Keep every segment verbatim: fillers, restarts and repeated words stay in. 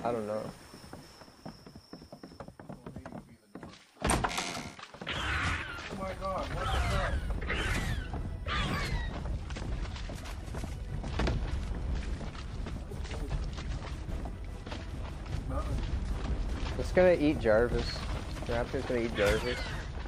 I don't know. Oh my god, what the fuck? It's gonna eat Jarvis. Raptor's gonna eat Jarvis.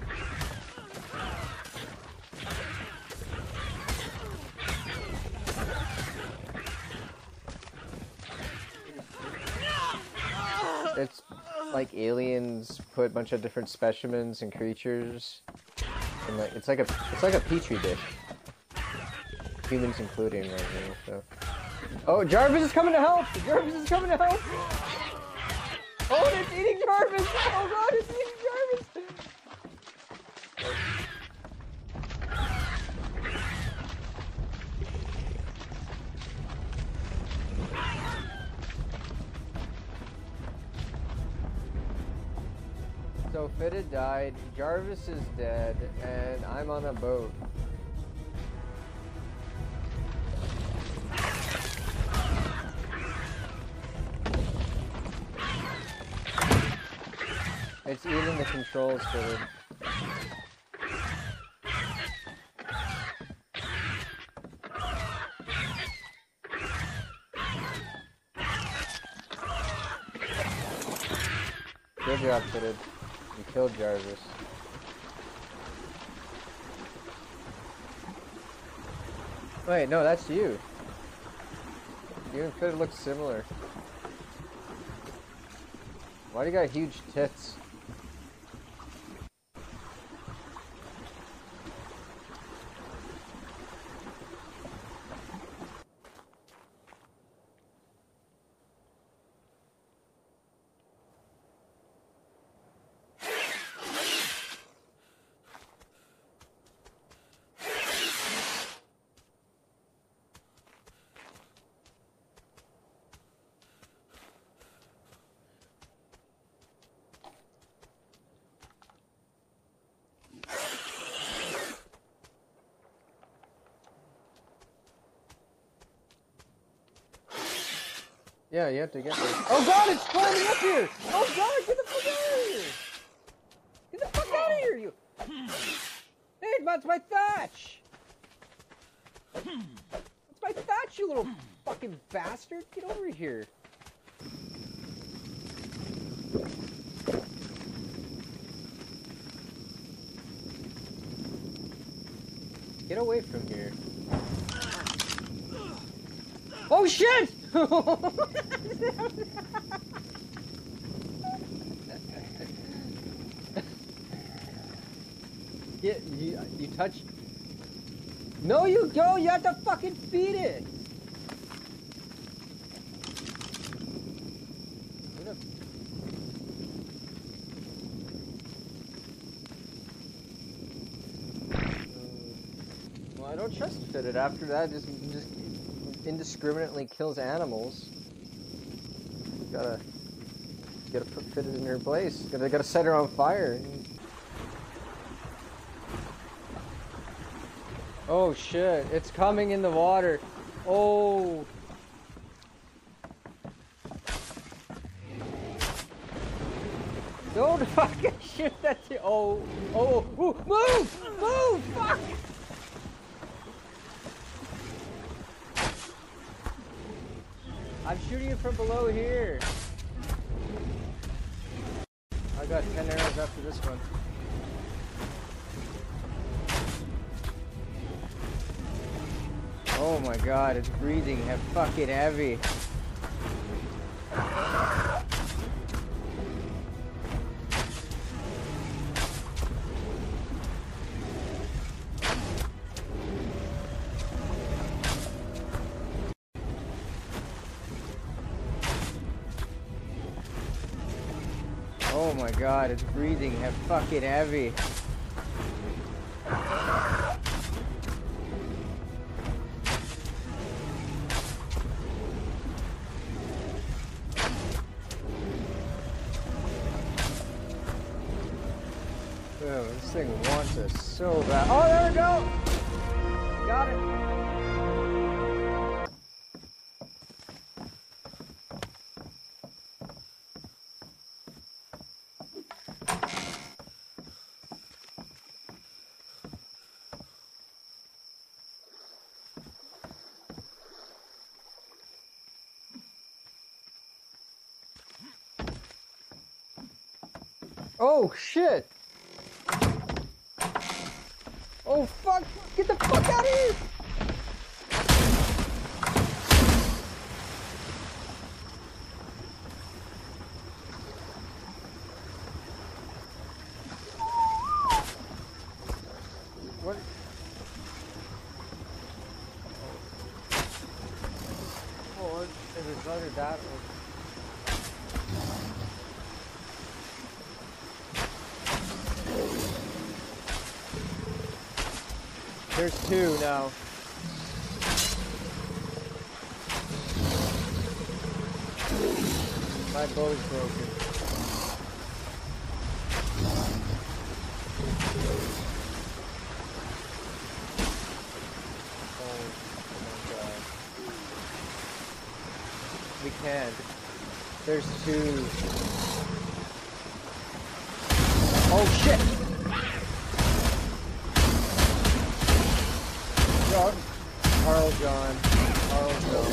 It's like aliens put a bunch of different specimens and creatures, and like it's like a it's like a petri dish. Humans including right now. So. Oh, Jarvis is coming to help! Jarvis is coming to help! Oh, it's eating Jarvis! Oh god, it's eating Jarvis! So Fitted died, Jarvis is dead, and I'm on a boat. It's eating the controls, Fitted. Good job, Fitted. You killed Jarvis. Wait, no, that's you. You and Fitted look similar. Why do you got huge tits? Yeah, you have to get there. Oh god, it's climbing up here! Oh god, get the fuck out of here! Get the fuck out of here, you! Hey, that's my thatch! That's my thatch, you little fucking bastard! Get over here! Get away from here. Oh shit! Get, you, you touch... No, you don't! You have to fucking feed it! Well, I don't trust Fitted. After that, just just indiscriminately kills animals. Gotta gotta put Fitted in her place. Gotta gotta set her on fire. Oh shit! It's coming in the water. Oh. Don't fucking shoot that thing. Oh, oh, oh, move! Move! Fuck! I'm shooting it from below here. I got ten arrows after this one. Oh my god, it's breathing have fucking heavy. Oh my god, it's breathing have fucking heavy. Oh, this thing wants us so bad. Oh, there we go! Got it. Oh shit! Oh fuck! Get the fuck out of here! What? Oh, is it either that or... There's two now. My bow's broken. Oh, oh my god. We can't. There's two. Oh shit! John. Carl John. Carl John.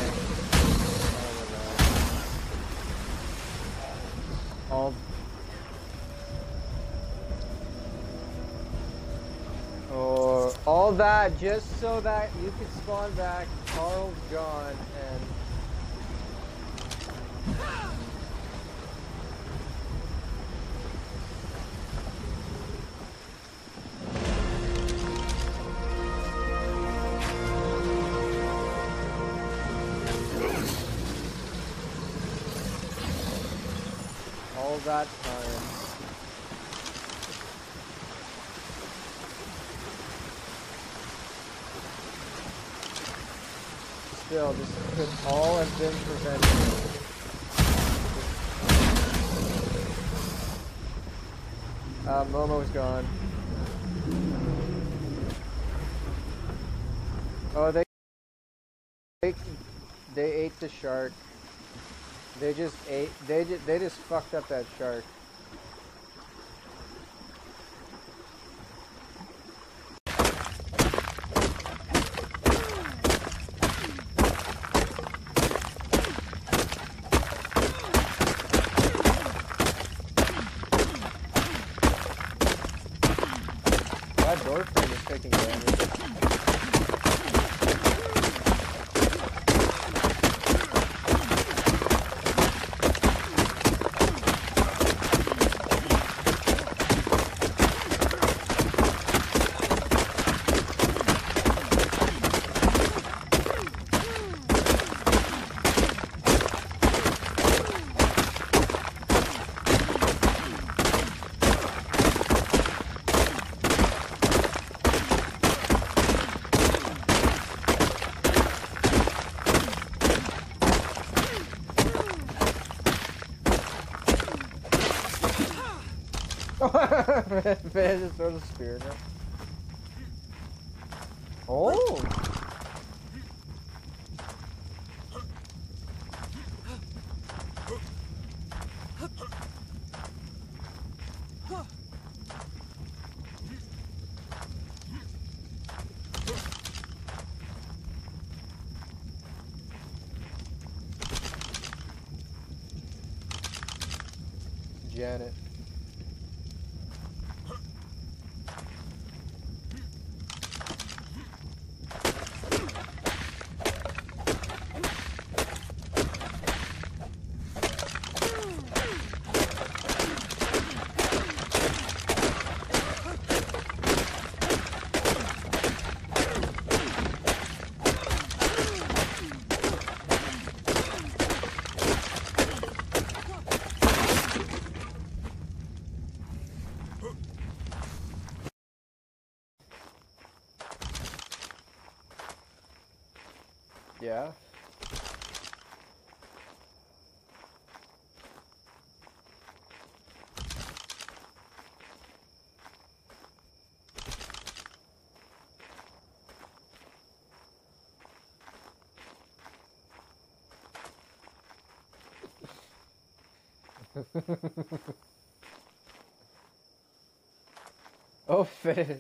All. Or all that just so that you could spawn back Carl John and. All that time. Still, this could all have been prevented. Uh, Momo's gone. Oh, they, they they ate the shark. They just ate. They just they just fucked up that shark. That door frame is taking damage. Man just throws a spear now. Oh! Janet. Yeah. Oh, fit.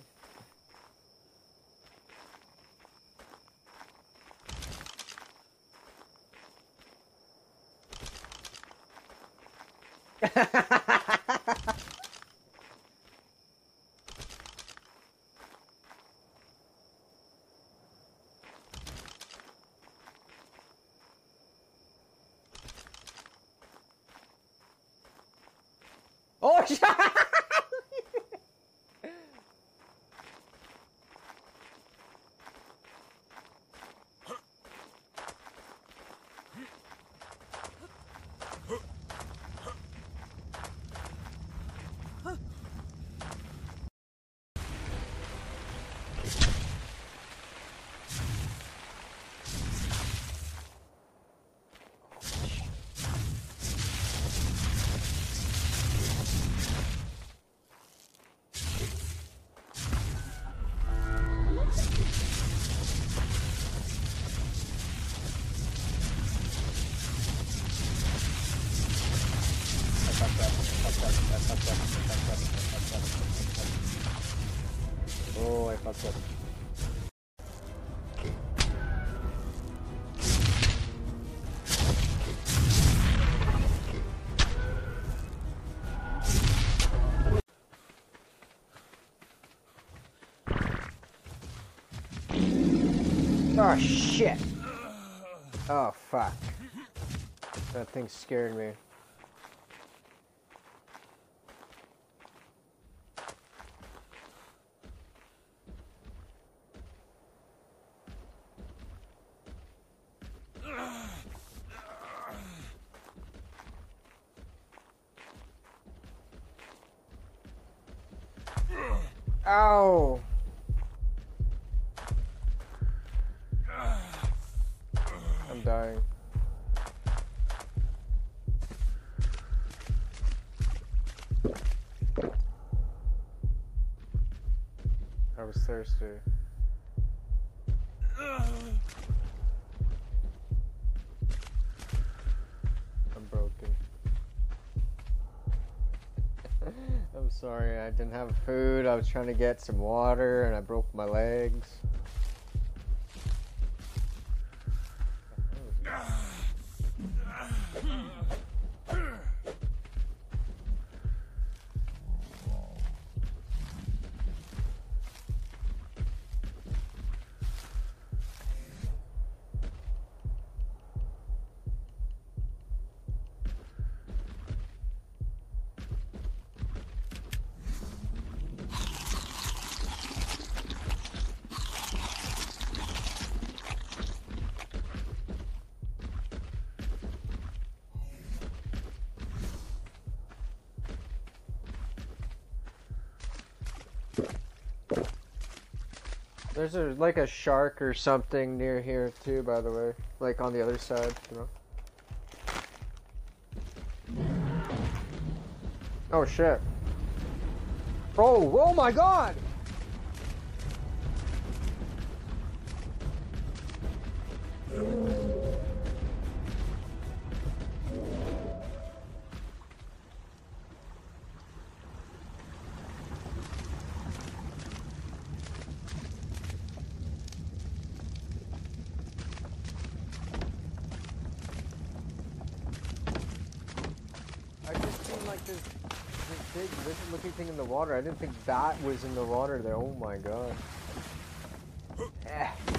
Oh shit! Oh, I fucked up. Oh shit! Oh fuck. That thing scared me. Ow! I'm dying. I was thirsty. I'm broken. I'm sorry, I didn't have food. I was trying to get some water and I broke my legs. There's a, like a shark or something near here too, by the way. Like on the other side, you know. Oh shit. Oh, oh my god! Big lizard looking thing in the water. I didn't think that was in the water there. Oh my god. Eh.